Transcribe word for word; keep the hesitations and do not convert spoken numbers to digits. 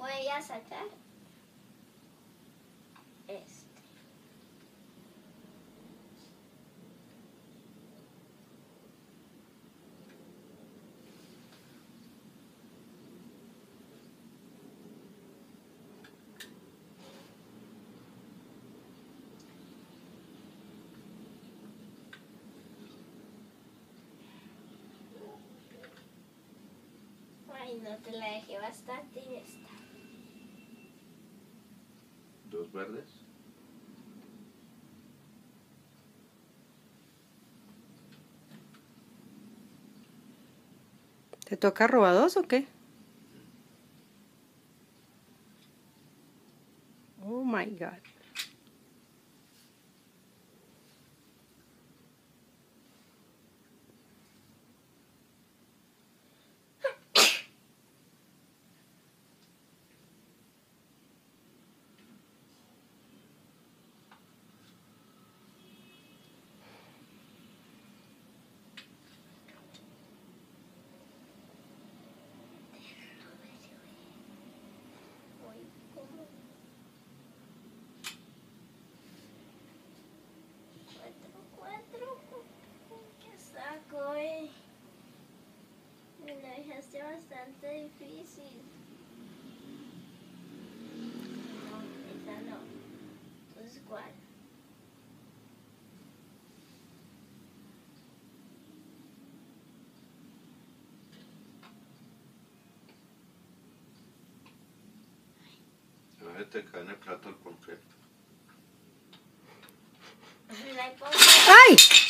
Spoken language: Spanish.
Voy a sacar este. Ay, no te la dejé bastante y esta. Dos verdes. ¿Te toca roba dos o qué? Oh my God. Me la dejaste bastante difícil. No, esa no. Entonces, ¿cuál? A ver, te cae en el plato el conflicto. La ¡Ay!